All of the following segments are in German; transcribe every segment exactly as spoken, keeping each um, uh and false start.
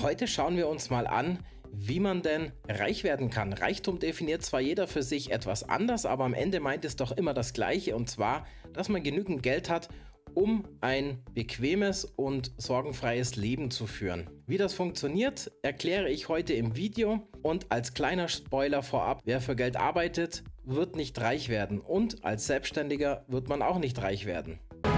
Heute schauen wir uns mal an, wie man denn reich werden kann. Reichtum definiert zwar jeder für sich etwas anders, aber am Ende meint es doch immer das Gleiche, und zwar, dass man genügend Geld hat, um ein bequemes und sorgenfreies Leben zu führen. Wie das funktioniert, erkläre ich heute im Video, und als kleiner Spoiler vorab: Wer für Geld arbeitet, wird nicht reich werden, und als Selbstständiger wird man auch nicht reich werden.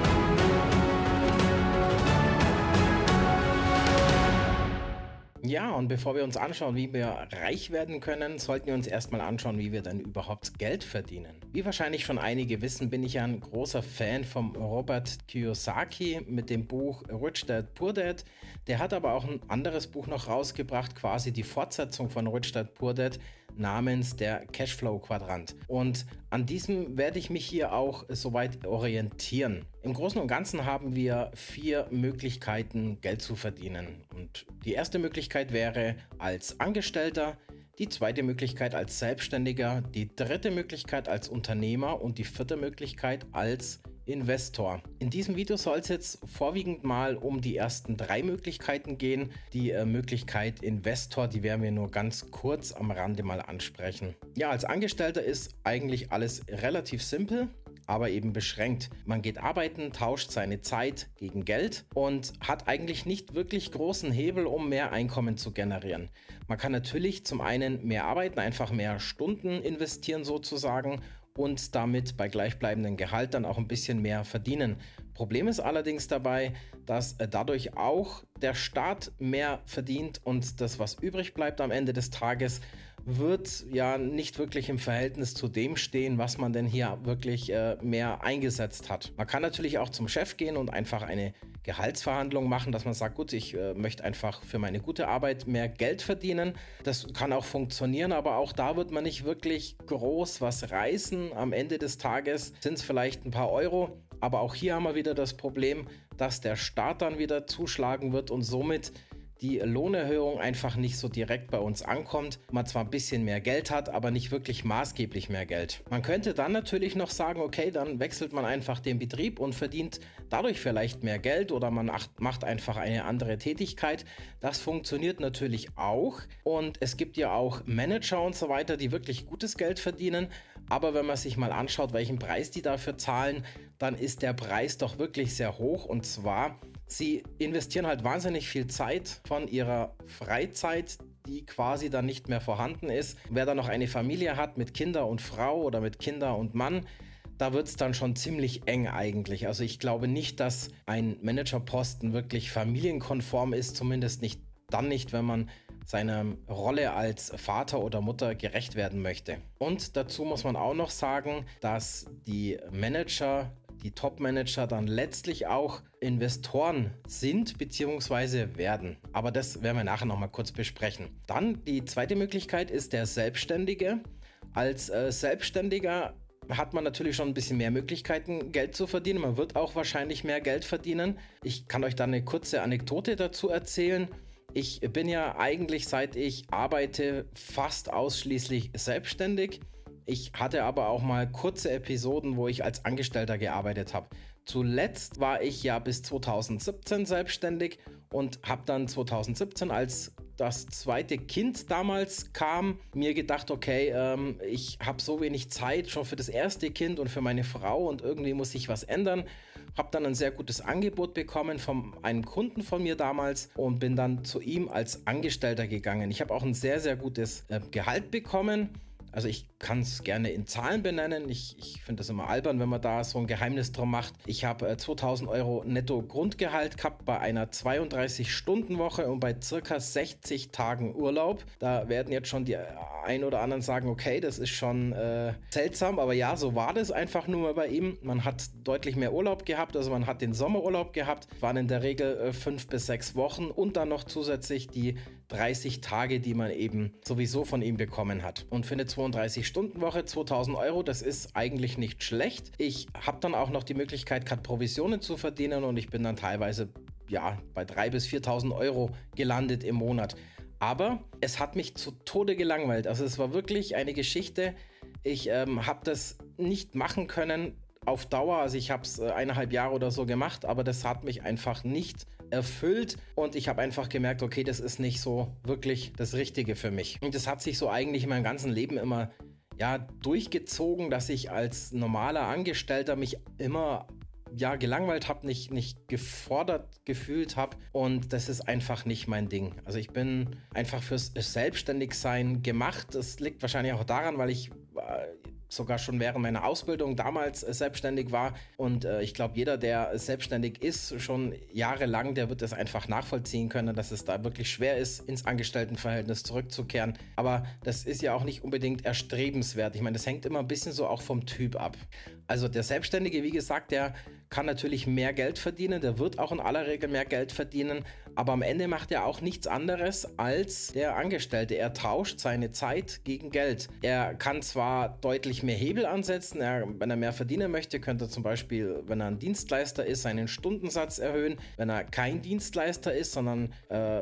Ja, und bevor wir uns anschauen, wie wir reich werden können, sollten wir uns erstmal anschauen, wie wir denn überhaupt Geld verdienen. Wie wahrscheinlich schon einige wissen, bin ich ein großer Fan von Robert Kiyosaki mit dem Buch Rich Dad Poor Dad. Der hat aber auch ein anderes Buch noch rausgebracht, quasi die Fortsetzung von Rich Dad Poor Dad, namens der Cashflow-Quadrant. Und an diesem werde ich mich hier auch soweit orientieren. Im Großen und Ganzen haben wir vier Möglichkeiten, Geld zu verdienen. Und die erste Möglichkeit wäre als Angestellter, die zweite Möglichkeit als Selbstständiger, die dritte Möglichkeit als Unternehmer und die vierte Möglichkeit als Investor. In diesem Video soll es jetzt vorwiegend mal um die ersten drei Möglichkeiten gehen. Die äh, Möglichkeit Investor, die werden wir nur ganz kurz am Rande mal ansprechen. Ja, als Angestellter ist eigentlich alles relativ simpel, aber eben beschränkt. Man geht arbeiten, tauscht seine Zeit gegen Geld und hat eigentlich nicht wirklich großen Hebel, um mehr Einkommen zu generieren. Man kann natürlich zum einen mehr arbeiten, einfach mehr Stunden investieren sozusagen, und damit bei gleichbleibendem Gehalt dann auch ein bisschen mehr verdienen. Problem ist allerdings dabei, dass dadurch auch der Staat mehr verdient, und das, was übrig bleibt am Ende des Tages, wird ja nicht wirklich im Verhältnis zu dem stehen, was man denn hier wirklich äh, mehr eingesetzt hat. Man kann natürlich auch zum Chef gehen und einfach eine Gehaltsverhandlung machen, dass man sagt, gut, ich äh, möchte einfach für meine gute Arbeit mehr Geld verdienen. Das kann auch funktionieren, aber auch da wird man nicht wirklich groß was reißen. Am Ende des Tages sind es vielleicht ein paar Euro, aber auch hier haben wir wieder das Problem, dass der Staat dann wieder zuschlagen wird und somit die Lohnerhöhung einfach nicht so direkt bei uns ankommt. Man zwar ein bisschen mehr Geld hat, aber nicht wirklich maßgeblich mehr Geld. Man könnte dann natürlich noch sagen, okay, dann wechselt man einfach den Betrieb und verdient dadurch vielleicht mehr Geld, oder man macht einfach eine andere Tätigkeit. Das funktioniert natürlich auch, und es gibt ja auch Manager und so weiter, die wirklich gutes Geld verdienen. Aber wenn man sich mal anschaut, welchen Preis die dafür zahlen, dann ist der Preis doch wirklich sehr hoch, und zwar: Sie investieren halt wahnsinnig viel Zeit von ihrer Freizeit, die quasi dann nicht mehr vorhanden ist. Wer dann noch eine Familie hat mit Kinder und Frau oder mit Kinder und Mann, da wird es dann schon ziemlich eng eigentlich. Also ich glaube nicht, dass ein Managerposten wirklich familienkonform ist, zumindest nicht dann nicht, wenn man seiner Rolle als Vater oder Mutter gerecht werden möchte. Und dazu muss man auch noch sagen, dass die Manager, die Top-Manager, dann letztlich auch Investoren sind bzw. werden. Aber das werden wir nachher noch mal kurz besprechen. Dann die zweite Möglichkeit ist der Selbstständige. Als äh, Selbstständiger hat man natürlich schon ein bisschen mehr Möglichkeiten, Geld zu verdienen. Man wird auch wahrscheinlich mehr Geld verdienen. Ich kann euch da eine kurze Anekdote dazu erzählen. Ich bin ja eigentlich, seit ich arbeite, fast ausschließlich selbstständig. Ich hatte aber auch mal kurze Episoden, wo ich als Angestellter gearbeitet habe. Zuletzt war ich ja bis zweitausendsiebzehn selbstständig und habe dann zweitausendsiebzehn, als das zweite Kind damals kam, mir gedacht, okay, ähm, ich habe so wenig Zeit schon für das erste Kind und für meine Frau, und irgendwie muss ich was ändern. Habe dann ein sehr gutes Angebot bekommen von einem Kunden von mir damals und bin dann zu ihm als Angestellter gegangen. Ich habe auch ein sehr, sehr gutes äh, Gehalt bekommen. Also ich kann es gerne in Zahlen benennen. Ich, ich finde das immer albern, wenn man da so ein Geheimnis drum macht. Ich habe äh, zweitausend Euro netto Grundgehalt gehabt bei einer zweiunddreißig-Stunden-Woche und bei circa sechzig Tagen Urlaub. Da werden jetzt schon die ein oder anderen sagen, okay, das ist schon äh, seltsam, aber ja, so war das einfach nur mal bei ihm. Man hat deutlich mehr Urlaub gehabt, also man hat den Sommerurlaub gehabt, waren in der Regel äh, fünf bis sechs Wochen und dann noch zusätzlich die dreißig Tage, die man eben sowieso von ihm bekommen hat. Und für eine zweiunddreißig-Stunden-Woche zweitausend Euro, das ist eigentlich nicht schlecht. Ich habe dann auch noch die Möglichkeit gehabt, Provisionen zu verdienen, und ich bin dann teilweise ja bei dreitausend bis viertausend Euro gelandet im Monat. Aber es hat mich zu Tode gelangweilt. Also es war wirklich eine Geschichte. Ich ähm, habe das nicht machen können auf Dauer. Also ich habe es äh, eineinhalb Jahre oder so gemacht, aber das hat mich einfach nicht erfüllt und ich habe einfach gemerkt, okay, das ist nicht so wirklich das Richtige für mich. Und das hat sich so eigentlich in meinem ganzen Leben immer ja, durchgezogen, dass ich als normaler Angestellter mich immer ja, gelangweilt habe, nicht, nicht gefordert gefühlt habe und das ist einfach nicht mein Ding. Also ich bin einfach fürs Selbstständigsein gemacht. Das liegt wahrscheinlich auch daran, weil ich äh, sogar schon während meiner Ausbildung damals äh, selbstständig war und äh, ich glaube, jeder, der selbstständig ist, schon jahrelang, der wird es einfach nachvollziehen können, dass es da wirklich schwer ist, ins Angestelltenverhältnis zurückzukehren. Aber das ist ja auch nicht unbedingt erstrebenswert. Ich meine, das hängt immer ein bisschen so auch vom Typ ab. Also der Selbstständige, wie gesagt, der kann natürlich mehr Geld verdienen, der wird auch in aller Regel mehr Geld verdienen, aber am Ende macht er auch nichts anderes als der Angestellte. Er tauscht seine Zeit gegen Geld. Er kann zwar deutlich mehr Hebel ansetzen, er, wenn er mehr verdienen möchte, könnte er zum Beispiel, wenn er ein Dienstleister ist, seinen Stundensatz erhöhen. Wenn er kein Dienstleister ist, sondern äh,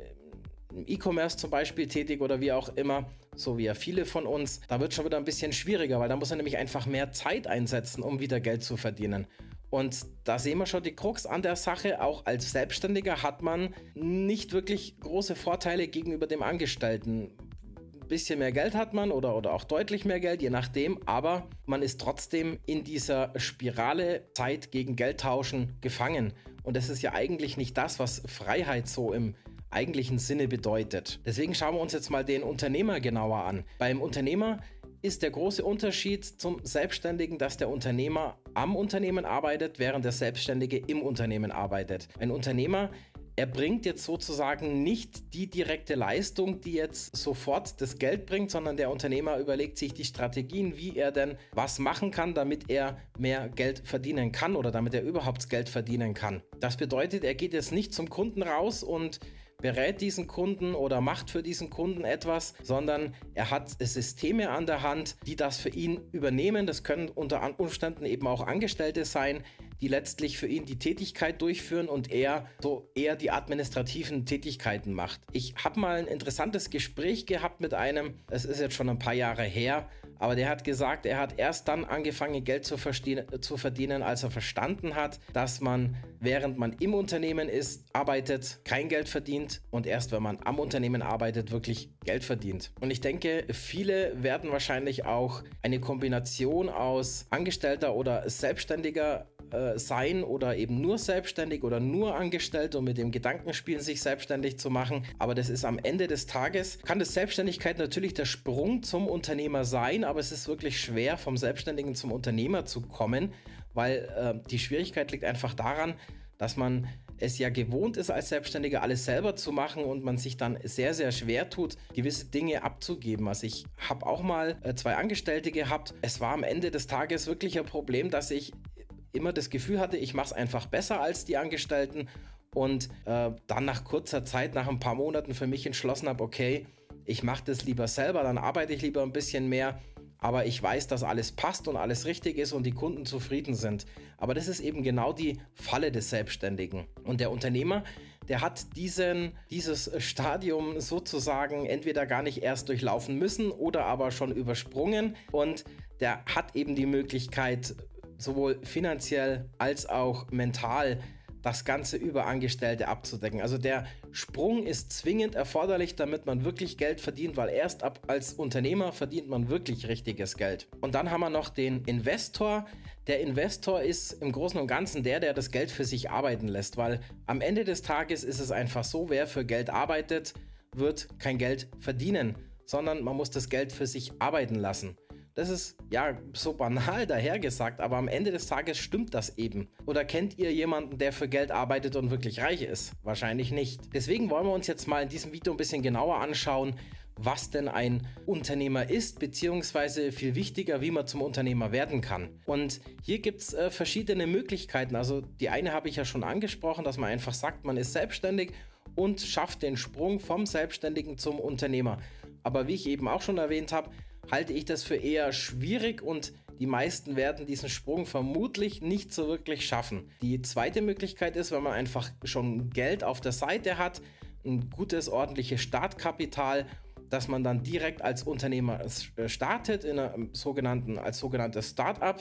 im E-Commerce zum Beispiel tätig oder wie auch immer, so wie ja viele von uns, da wird es schon wieder ein bisschen schwieriger, weil da muss er nämlich einfach mehr Zeit einsetzen, um wieder Geld zu verdienen. Und da sehen wir schon die Krux an der Sache. Auch als Selbstständiger hat man nicht wirklich große Vorteile gegenüber dem Angestellten. Ein bisschen mehr Geld hat man oder, oder auch deutlich mehr Geld, je nachdem, aber man ist trotzdem in dieser Spirale Zeit gegen Geld tauschen gefangen. Und das ist ja eigentlich nicht das, was Freiheit so im eigentlichen Sinne bedeutet. Deswegen schauen wir uns jetzt mal den Unternehmer genauer an. Beim Unternehmer ist der große Unterschied zum Selbstständigen, dass der Unternehmer am Unternehmen arbeitet, während der Selbstständige im Unternehmen arbeitet. Ein Unternehmer erbringt jetzt sozusagen nicht die direkte Leistung, die jetzt sofort das Geld bringt, sondern der Unternehmer überlegt sich die Strategien, wie er denn was machen kann, damit er mehr Geld verdienen kann oder damit er überhaupt Geld verdienen kann. Das bedeutet, er geht jetzt nicht zum Kunden raus und berät diesen Kunden oder macht für diesen Kunden etwas, sondern er hat Systeme an der Hand, die das für ihn übernehmen. Das können unter Umständen eben auch Angestellte sein, die letztlich für ihn die Tätigkeit durchführen und er so eher die administrativen Tätigkeiten macht. Ich habe mal ein interessantes Gespräch gehabt mit einem, es ist jetzt schon ein paar Jahre her, aber der hat gesagt, er hat erst dann angefangen, Geld zu, zu verdienen, als er verstanden hat, dass man, während man im Unternehmen ist, arbeitet, kein Geld verdient und erst wenn man am Unternehmen arbeitet, wirklich Geld verdient. Und ich denke, viele werden wahrscheinlich auch eine Kombination aus Angestellter oder Selbstständiger äh, sein oder eben nur selbstständig oder nur angestellt und mit dem Gedanken spielen, sich selbstständig zu machen. Aber das ist am Ende des Tages, kann das Selbstständigkeit natürlich der Sprung zum Unternehmer sein, aber es ist wirklich schwer, vom Selbstständigen zum Unternehmer zu kommen, weil äh, die Schwierigkeit liegt einfach daran, dass man es ja gewohnt ist, als Selbstständiger alles selber zu machen und man sich dann sehr, sehr schwer tut, gewisse Dinge abzugeben. Also ich habe auch mal äh, zwei Angestellte gehabt. Es war am Ende des Tages wirklich ein Problem, dass ich immer das Gefühl hatte, ich mache es einfach besser als die Angestellten und äh, dann nach kurzer Zeit, nach ein paar Monaten für mich entschlossen habe, okay, ich mache das lieber selber, dann arbeite ich lieber ein bisschen mehr, aber ich weiß, dass alles passt und alles richtig ist und die Kunden zufrieden sind. Aber das ist eben genau die Falle des Selbstständigen. Und der Unternehmer, der hat diesen, dieses Stadium sozusagen entweder gar nicht erst durchlaufen müssen oder aber schon übersprungen und der hat eben die Möglichkeit, sowohl finanziell als auch mental das Ganze über Angestellte abzudecken. Also der Sprung ist zwingend erforderlich, damit man wirklich Geld verdient, weil erst ab als Unternehmer verdient man wirklich richtiges Geld. Und dann haben wir noch den Investor. Der Investor ist im Großen und Ganzen der, der das Geld für sich arbeiten lässt, weil am Ende des Tages ist es einfach so, wer für Geld arbeitet, wird kein Geld verdienen, sondern man muss das Geld für sich arbeiten lassen. Das ist ja so banal dahergesagt, aber am Ende des Tages stimmt das eben. Oder kennt ihr jemanden, der für Geld arbeitet und wirklich reich ist? Wahrscheinlich nicht. Deswegen wollen wir uns jetzt mal in diesem Video ein bisschen genauer anschauen, was denn ein Unternehmer ist, beziehungsweise viel wichtiger, wie man zum Unternehmer werden kann. Und hier gibt es äh, verschiedene Möglichkeiten. Also die eine habe ich ja schon angesprochen, dass man einfach sagt, man ist selbstständig und schafft den Sprung vom Selbstständigen zum Unternehmer. Aber wie ich eben auch schon erwähnt habe, halte ich das für eher schwierig und die meisten werden diesen Sprung vermutlich nicht so wirklich schaffen. Die zweite Möglichkeit ist, wenn man einfach schon Geld auf der Seite hat, ein gutes, ordentliches Startkapital, dass man dann direkt als Unternehmer startet, in einem sogenannten, als sogenanntes Start-up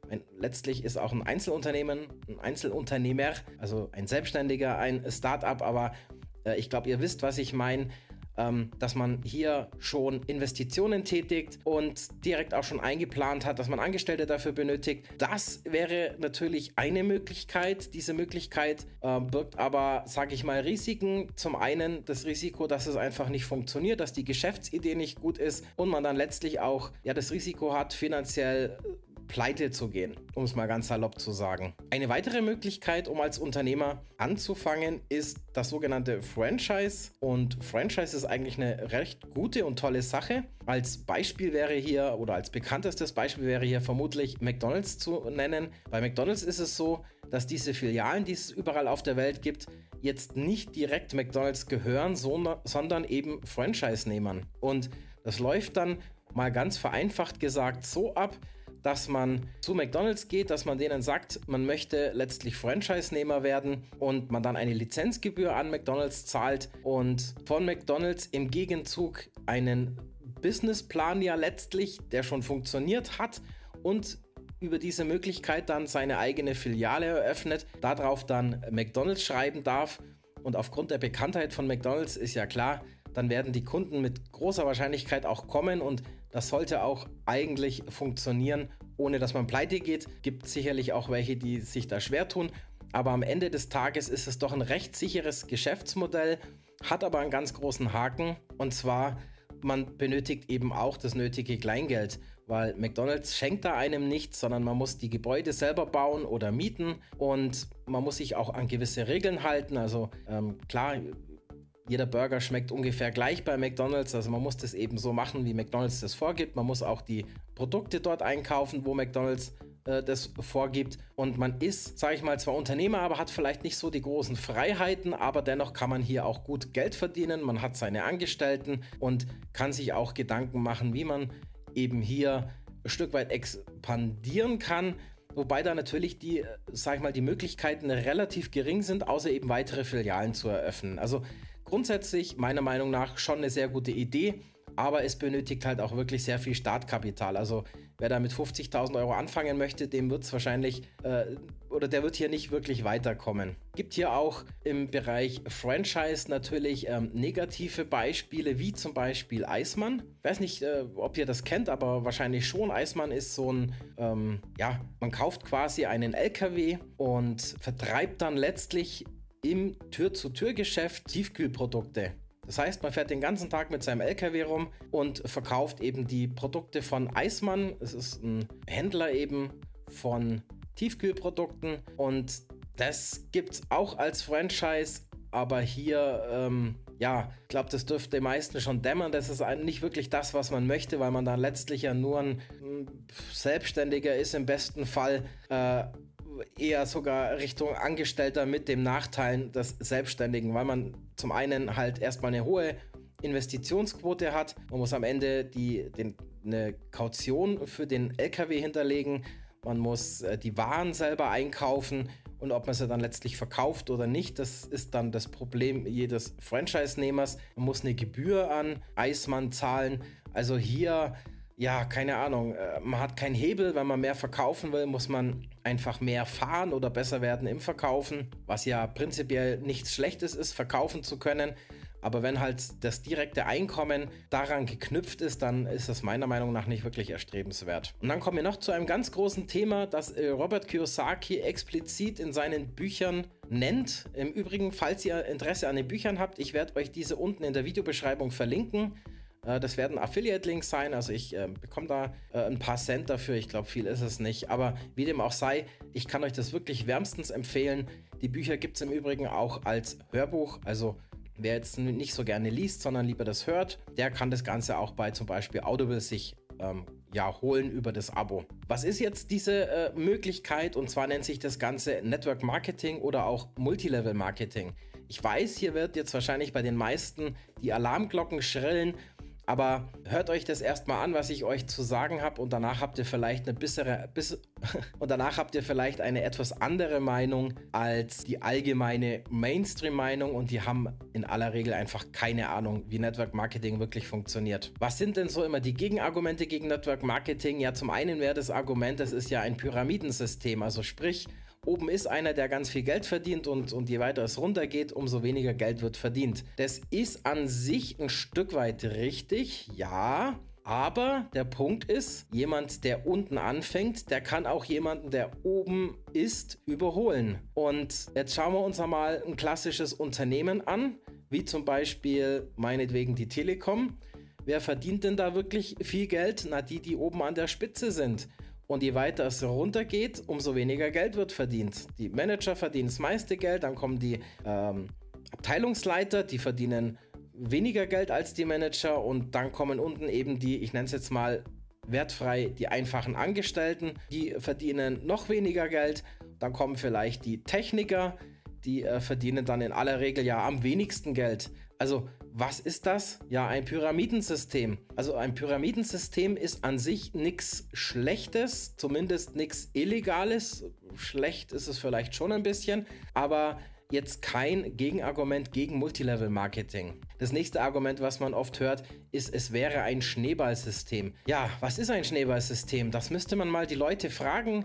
ein, letztlich ist auch ein Einzelunternehmen, ein Einzelunternehmer, also ein Selbstständiger, ein Start-up, aber äh, ich glaube, ihr wisst, was ich meine. Dass man hier schon Investitionen tätigt und direkt auch schon eingeplant hat, dass man Angestellte dafür benötigt. Das wäre natürlich eine Möglichkeit. Diese Möglichkeit äh, birgt aber, sage ich mal, Risiken. Zum einen das Risiko, dass es einfach nicht funktioniert, dass die Geschäftsidee nicht gut ist und man dann letztlich auch ja, das Risiko hat, finanziell pleite zu gehen, um es mal ganz salopp zu sagen. Eine weitere Möglichkeit, um als Unternehmer anzufangen, ist das sogenannte Franchise. Und Franchise ist eigentlich eine recht gute und tolle Sache. Als Beispiel wäre hier, oder als bekanntestes Beispiel wäre hier vermutlich McDonald's zu nennen. Bei McDonald's ist es so, dass diese Filialen, die es überall auf der Welt gibt, jetzt nicht direkt McDonald's gehören, sondern eben Franchise-Nehmern. Und das läuft dann mal ganz vereinfacht gesagt so ab, dass man zu McDonald's geht, dass man denen sagt, man möchte letztlich Franchise-Nehmer werden und man dann eine Lizenzgebühr an McDonald's zahlt und von McDonald's im Gegenzug einen Businessplan ja letztlich, der schon funktioniert hat und über diese Möglichkeit dann seine eigene Filiale eröffnet, darauf dann McDonald's schreiben darf und aufgrund der Bekanntheit von McDonald's ist ja klar, dann werden die Kunden mit großer Wahrscheinlichkeit auch kommen und das sollte auch eigentlich funktionieren, ohne dass man pleite geht. Gibt sicherlich auch welche, die sich da schwer tun, aber am Ende des Tages ist es doch ein recht sicheres Geschäftsmodell, hat aber einen ganz großen Haken und zwar, man benötigt eben auch das nötige Kleingeld, weil McDonald's schenkt da einem nichts, sondern man muss die Gebäude selber bauen oder mieten und man muss sich auch an gewisse Regeln halten, also ähm, klar, jeder Burger schmeckt ungefähr gleich bei McDonald's, also man muss das eben so machen, wie McDonald's das vorgibt. Man muss auch die Produkte dort einkaufen, wo McDonald's äh, das vorgibt. Und man ist, sage ich mal, zwar Unternehmer, aber hat vielleicht nicht so die großen Freiheiten, aber dennoch kann man hier auch gut Geld verdienen. Man hat seine Angestellten und kann sich auch Gedanken machen, wie man eben hier ein Stück weit expandieren kann. Wobei da natürlich die, sag ich mal, die Möglichkeiten relativ gering sind, außer eben weitere Filialen zu eröffnen. Also grundsätzlich meiner Meinung nach schon eine sehr gute Idee, aber es benötigt halt auch wirklich sehr viel Startkapital. Also wer da mit fünfzigtausend Euro anfangen möchte, dem wird es wahrscheinlich, äh, oder der wird hier nicht wirklich weiterkommen. Gibt hier auch im Bereich Franchise natürlich ähm, negative Beispiele, wie zum Beispiel Eismann. Ich weiß nicht, äh, ob ihr das kennt, aber wahrscheinlich schon. Eismann ist so ein, ähm, ja, man kauft quasi einen L K W und vertreibt dann letztlich im Tür-zu-Tür-Geschäft Tiefkühlprodukte. Das heißt, man fährt den ganzen Tag mit seinem L K W rum und verkauft eben die Produkte von Eismann. Es ist ein Händler eben von Tiefkühlprodukten und das gibt es auch als Franchise, aber hier, ähm, ja, ich glaube, das dürfte den meisten schon dämmern. Das ist nicht wirklich das, was man möchte, weil man dann letztlich ja nur ein Selbstständiger ist, im besten Fall äh, eher sogar Richtung Angestellter mit dem Nachteil des Selbstständigen, weil man zum einen halt erstmal eine hohe Investitionsquote hat. Man muss am Ende die, den, eine Kaution für den L K W hinterlegen. Man muss äh, die Waren selber einkaufen und ob man sie dann letztlich verkauft oder nicht, das ist dann das Problem jedes Franchise-Nehmers. Man muss eine Gebühr an Eismann zahlen. Also hier, ja, keine Ahnung, äh, man hat keinen Hebel. Wenn man mehr verkaufen will, muss man einfach mehr fahren oder besser werden im Verkaufen, was ja prinzipiell nichts Schlechtes ist, verkaufen zu können. Aber wenn halt das direkte Einkommen daran geknüpft ist, dann ist das meiner Meinung nach nicht wirklich erstrebenswert. Und dann kommen wir noch zu einem ganz großen Thema, das Robert Kiyosaki explizit in seinen Büchern nennt. Im Übrigen, falls ihr Interesse an den Büchern habt, ich werde euch diese unten in der Videobeschreibung verlinken. Das werden Affiliate-Links sein, also ich äh, bekomme da äh, ein paar Cent dafür, ich glaube viel ist es nicht, aber wie dem auch sei, ich kann euch das wirklich wärmstens empfehlen. Die Bücher gibt es im Übrigen auch als Hörbuch, also wer jetzt nicht so gerne liest, sondern lieber das hört, der kann das Ganze auch bei zum Beispiel Audible sich ähm, ja, holen über das Abo. Was ist jetzt diese äh, Möglichkeit? Und zwar nennt sich das Ganze Network Marketing oder auch Multilevel Marketing. Ich weiß, hier wird jetzt wahrscheinlich bei den meisten die Alarmglocken schrillen, Aber hört euch das erstmal an, was ich euch zu sagen habe, und danach habt ihr vielleicht eine bessere, bis, und danach habt ihr vielleicht eine etwas andere Meinung als die allgemeine Mainstream-Meinung, und die haben in aller Regel einfach keine Ahnung, wie Network Marketing wirklich funktioniert. Was sind denn so immer die Gegenargumente gegen Network Marketing? Ja, zum einen wäre das Argument, das ist ja ein Pyramidensystem, also sprich, oben ist einer, der ganz viel Geld verdient, und, und je weiter es runtergeht, umso weniger Geld wird verdient. Das ist an sich ein Stück weit richtig, ja, aber der Punkt ist, jemand, der unten anfängt, der kann auch jemanden, der oben ist, überholen. Und jetzt schauen wir uns einmal ein klassisches Unternehmen an, wie zum Beispiel meinetwegen die Telekom. Wer verdient denn da wirklich viel Geld? Na, die, die oben an der Spitze sind. Und je weiter es runtergeht, umso weniger Geld wird verdient. Die Manager verdienen das meiste Geld, dann kommen die ähm, Abteilungsleiter, die verdienen weniger Geld als die Manager, und dann kommen unten eben die, ich nenne es jetzt mal wertfrei, die einfachen Angestellten, die verdienen noch weniger Geld. Dann kommen vielleicht die Techniker, die äh, verdienen dann in aller Regel ja am wenigsten Geld. Also was ist das? Ja, ein Pyramidensystem. Also ein Pyramidensystem ist an sich nichts Schlechtes, zumindest nichts Illegales. Schlecht ist es vielleicht schon ein bisschen, aber jetzt kein Gegenargument gegen Multilevel-Marketing. Das nächste Argument, was man oft hört, ist, es wäre ein Schneeballsystem. Ja, was ist ein Schneeballsystem? Das müsste man mal die Leute fragen,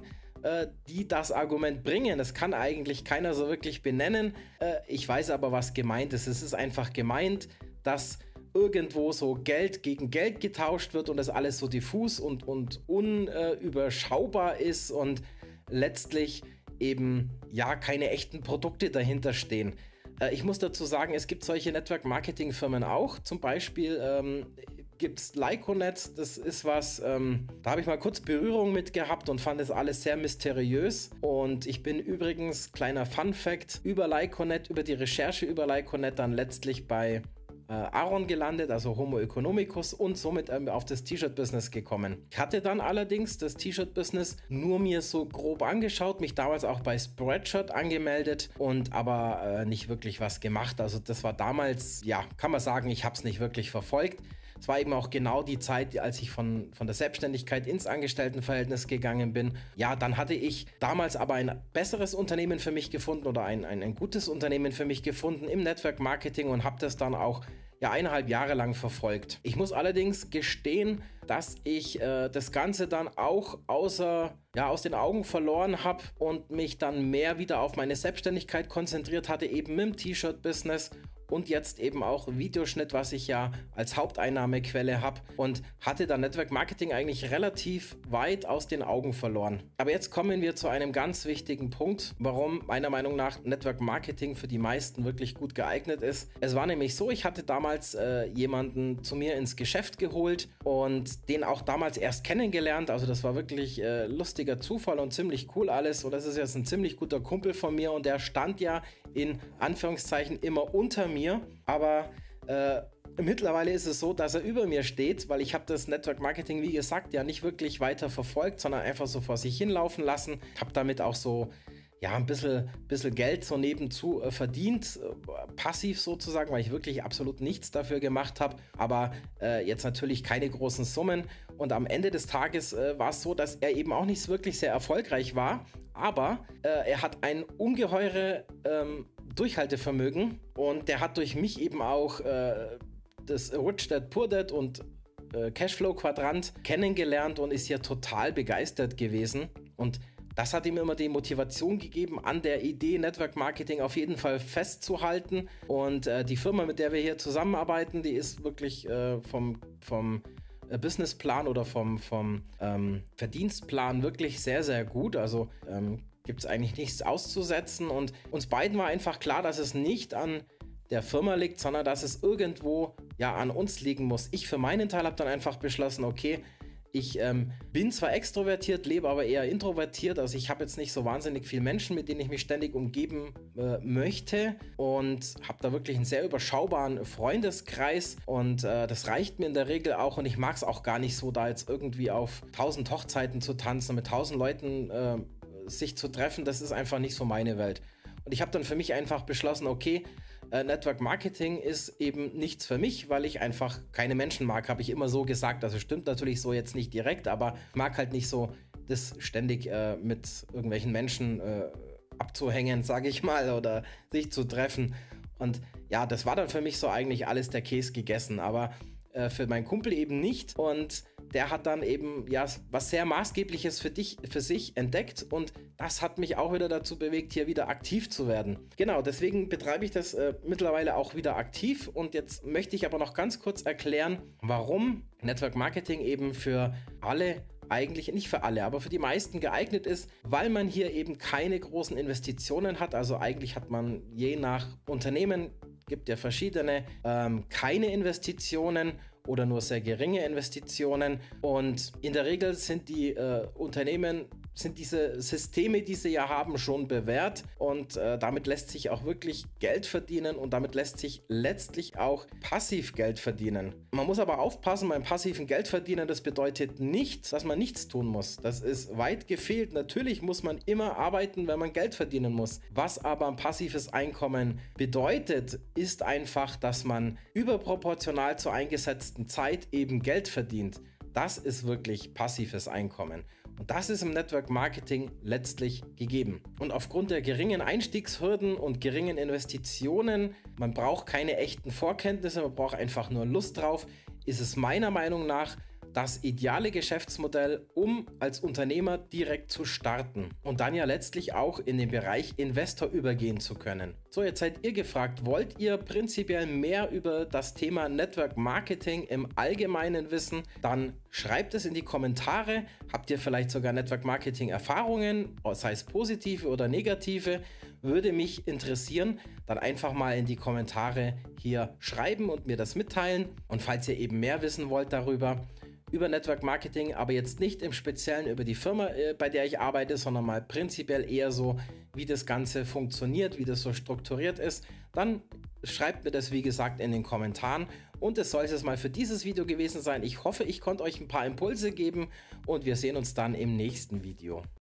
die das Argument bringen. Das kann eigentlich keiner so wirklich benennen. Ich weiß aber, was gemeint ist. Es ist einfach gemeint, dass irgendwo so Geld gegen Geld getauscht wird und das alles so diffus und, und unüberschaubar ist und letztlich eben ja keine echten Produkte dahinter stehen. Ich muss dazu sagen, es gibt solche Network-Marketing-Firmen auch. Zum Beispiel ähm, gibt es Lyconet, das ist was, ähm, da habe ich mal kurz Berührung mit gehabt und fand das alles sehr mysteriös. Und ich bin übrigens, kleiner Fun-Fact, über Lyconet, über die Recherche über Lyconet dann letztlich bei äh, Aaron gelandet, also Homo economicus, und somit ähm, auf das T-Shirt-Business gekommen. Ich hatte dann allerdings das T-Shirt-Business nur mir so grob angeschaut, mich damals auch bei Spreadshirt angemeldet und aber äh, nicht wirklich was gemacht. Also das war damals, ja, kann man sagen, ich habe es nicht wirklich verfolgt. Es war eben auch genau die Zeit, als ich von, von der Selbstständigkeit ins Angestelltenverhältnis gegangen bin. Ja, dann hatte ich damals aber ein besseres Unternehmen für mich gefunden oder ein, ein, ein gutes Unternehmen für mich gefunden im Network Marketing und habe das dann auch ja eineinhalb Jahre lang verfolgt. Ich muss allerdings gestehen, dass ich äh, das Ganze dann auch außer, ja, aus den Augen verloren habe und mich dann mehr wieder auf meine Selbstständigkeit konzentriert hatte, eben im T-Shirt-Business. Und jetzt eben auch Videoschnitt, was ich ja als Haupteinnahmequelle habe, und hatte dann Network Marketing eigentlich relativ weit aus den Augen verloren. Aber jetzt kommen wir zu einem ganz wichtigen Punkt, warum meiner Meinung nach Network Marketing für die meisten wirklich gut geeignet ist. Es war nämlich so, ich hatte damals äh, jemanden zu mir ins Geschäft geholt und den auch damals erst kennengelernt. Also das war wirklich äh, lustiger Zufall und ziemlich cool alles. Und das ist jetzt ein ziemlich guter Kumpel von mir, und der stand ja in Anführungszeichen immer unter mir. Aber äh, mittlerweile ist es so, dass er über mir steht, weil ich habe das Network Marketing, wie gesagt, ja nicht wirklich weiter verfolgt, sondern einfach so vor sich hinlaufen lassen. Habe damit auch so ja ein bisschen, bisschen Geld so nebenzu äh, verdient, äh, passiv sozusagen, weil ich wirklich absolut nichts dafür gemacht habe, aber äh, jetzt natürlich keine großen Summen. Und am Ende des Tages äh, war es so, dass er eben auch nicht wirklich sehr erfolgreich war, aber äh, er hat ein ungeheure ähm, Durchhaltevermögen, und der hat durch mich eben auch äh, das Rich Dad Poor Dad und äh, Cashflow-Quadrant kennengelernt und ist ja total begeistert gewesen, und das hat ihm immer die Motivation gegeben, an der Idee Network Marketing auf jeden Fall festzuhalten. Und äh, die Firma, mit der wir hier zusammenarbeiten, die ist wirklich äh, vom, vom Businessplan oder vom, vom ähm, Verdienstplan wirklich sehr, sehr gut. Also ähm, gibt es eigentlich nichts auszusetzen, und uns beiden war einfach klar, dass es nicht an der Firma liegt, sondern dass es irgendwo ja an uns liegen muss. Ich für meinen Teil habe dann einfach beschlossen, okay, ich ähm, bin zwar extrovertiert, lebe aber eher introvertiert, also ich habe jetzt nicht so wahnsinnig viele Menschen, mit denen ich mich ständig umgeben äh, möchte, und habe da wirklich einen sehr überschaubaren Freundeskreis, und äh, das reicht mir in der Regel auch, und ich mag es auch gar nicht so, da jetzt irgendwie auf tausend Hochzeiten zu tanzen, mit tausend Leuten äh, sich zu treffen. Das ist einfach nicht so meine Welt. Und ich habe dann für mich einfach beschlossen, okay, äh, Network Marketing ist eben nichts für mich, weil ich einfach keine Menschen mag, habe ich immer so gesagt. Also stimmt natürlich so jetzt nicht direkt, aber ich mag halt nicht so das ständig äh, mit irgendwelchen Menschen äh, abzuhängen, sage ich mal, oder sich zu treffen. Und ja, das war dann für mich so eigentlich alles der Käse gegessen, aber äh, für meinen Kumpel eben nicht. Und der hat dann eben ja was sehr Maßgebliches für dich, für sich entdeckt, und das hat mich auch wieder dazu bewegt, hier wieder aktiv zu werden. Genau, deswegen betreibe ich das äh, mittlerweile auch wieder aktiv, und jetzt möchte ich aber noch ganz kurz erklären, warum Network Marketing eben für alle, eigentlich nicht für alle, aber für die meisten geeignet ist, weil man hier eben keine großen Investitionen hat. Also eigentlich hat man je nach Unternehmen, gibt ja verschiedene, ähm, keine Investitionen oder nur sehr geringe Investitionen, und in der Regel sind die äh, Unternehmen, sind diese Systeme, die sie ja haben, schon bewährt, und äh, damit lässt sich auch wirklich Geld verdienen, und damit lässt sich letztlich auch passiv Geld verdienen. Man muss aber aufpassen, beim passiven Geldverdienen, das bedeutet nicht, dass man nichts tun muss. Das ist weit gefehlt. Natürlich muss man immer arbeiten, wenn man Geld verdienen muss. Was aber ein passives Einkommen bedeutet, ist einfach, dass man überproportional zur eingesetzten Zeit eben Geld verdient. Das ist wirklich passives Einkommen. Und das ist im Network Marketing letztlich gegeben. Und aufgrund der geringen Einstiegshürden und geringen Investitionen, man braucht keine echten Vorkenntnisse, man braucht einfach nur Lust drauf, ist es meiner Meinung nach das ideale Geschäftsmodell, um als Unternehmer direkt zu starten und dann ja letztlich auch in den Bereich Investor übergehen zu können. So, jetzt seid ihr gefragt, wollt ihr prinzipiell mehr über das Thema Network Marketing im Allgemeinen wissen? Dann schreibt es in die Kommentare. Habt ihr vielleicht sogar Network Marketing Erfahrungen, sei es positive oder negative? Würde mich interessieren. Dann einfach mal in die Kommentare hier schreiben und mir das mitteilen. Und falls ihr eben mehr wissen wollt darüber, über Network Marketing, aber jetzt nicht im Speziellen über die Firma, äh, bei der ich arbeite, sondern mal prinzipiell eher so, wie das Ganze funktioniert, wie das so strukturiert ist, dann schreibt mir das, wie gesagt, in den Kommentaren. Und es soll es mal für dieses Video gewesen sein. Ich hoffe, ich konnte euch ein paar Impulse geben, und wir sehen uns dann im nächsten Video.